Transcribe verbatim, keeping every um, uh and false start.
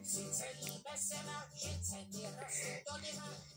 Si celíme sena, že ceny rostou do nima,